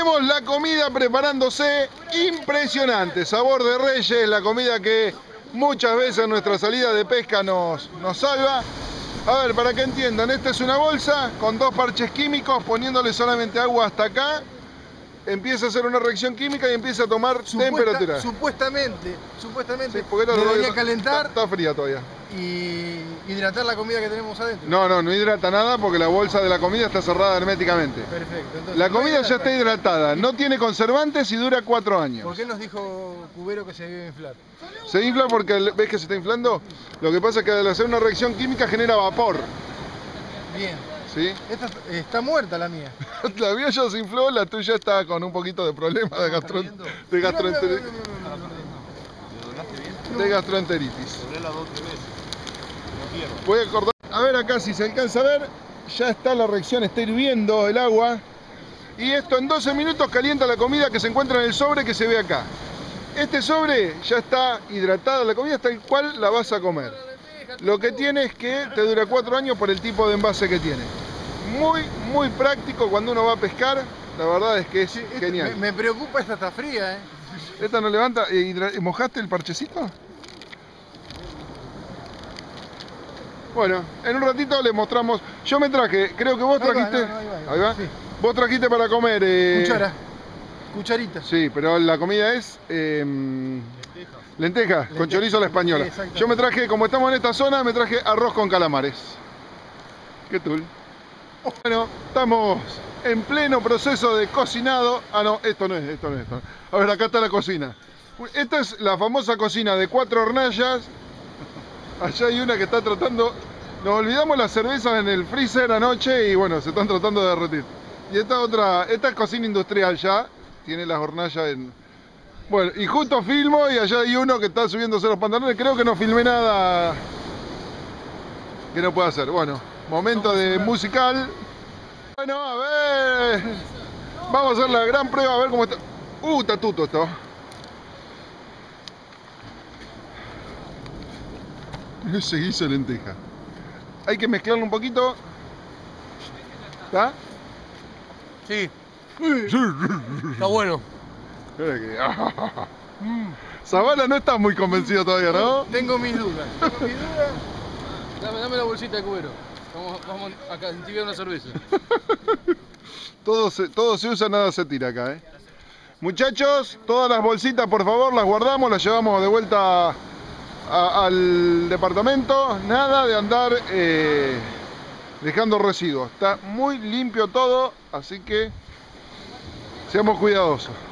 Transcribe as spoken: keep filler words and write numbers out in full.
Tenemos la comida preparándose, impresionante, sabor de reyes, la comida que muchas veces en nuestra salida de pesca nos, nos salva. A ver, para que entiendan, esta es una bolsa con dos parches químicos, poniéndole solamente agua hasta acá. Empieza a hacer una reacción química y empieza a tomar Supuesta, temperatura. Supuestamente, supuestamente, sí, porque debería calentar. Está, está fría todavía. Y hidratar la comida que tenemos adentro. No, no, no hidrata nada porque la bolsa de la comida está cerrada herméticamente. Perfecto. Entonces, la comida ya está hidratada, no tiene conservantes y dura cuatro años. ¿Por qué nos dijo Cubero que se debe inflar? Se infla porque, ¿ves que se está inflando? Lo que pasa es que al hacer una reacción química genera vapor. Bien. ¿Sí? Esta está muerta la mía. La mía ya se infló, la tuya está con un poquito de problema de, gastro... de, gastroenteritis. de gastroenteritis. Voy a acordar. A ver acá si se alcanza a ver, ya está la reacción, está hirviendo el agua. Y esto en doce minutos calienta la comida que se encuentra en el sobre que se ve acá. Este sobre ya está hidratada, la comida tal cual la vas a comer. Lo que tiene es que te dura cuatro años por el tipo de envase que tiene. Muy, muy práctico cuando uno va a pescar. La verdad es que es sí, genial. Me, me preocupa, esta está fría, ¿eh? ¿Esta no levanta? ¿Mojaste el parchecito? Bueno, en un ratito les mostramos. Yo me traje, creo que vos trajiste. Ahí va, no, no, ahí va, ahí va. Ahí va. Sí. Vos trajiste para comer. Eh... Cuchara. Cucharita. Sí, pero la comida es. Eh... Lenteja, Lenteja, con chorizo a la española. Sí, yo me traje, como estamos en esta zona, me traje arroz con calamares. ¿Qué tal? Bueno, estamos en pleno proceso de cocinado. Ah, no, esto no es, esto no es. Esto no es. A ver, acá está la cocina. Esta es la famosa cocina de cuatro hornallas. Allá hay una que está tratando... Nos olvidamos las cervezas en el freezer anoche y bueno, se están tratando de derretir. Y esta otra, esta es cocina industrial ya. Tiene las hornallas en... Bueno, y justo filmo y allá hay uno que está subiéndose los pantalones. Creo que no filmé nada que no pueda hacer. Bueno, momento de musical. Bueno, a ver. Vamos a hacer la gran prueba, a ver cómo está. Uh, está tuto esto. Ese guiso de lenteja. Hay que mezclarlo un poquito. ¿Está? Sí. Está bueno. Zavala no está muy convencido todavía, ¿no? Tengo mis dudas. Tengo mis dudas. Dame, dame la bolsita de Cubero. Vamos, vamos acá a tirar una cerveza. todo, se, todo se usa, nada se tira acá, ¿eh? Muchachos, todas las bolsitas por favor las guardamos, las llevamos de vuelta a, al departamento. Nada de andar eh, dejando residuos. Está muy limpio todo, así que seamos cuidadosos.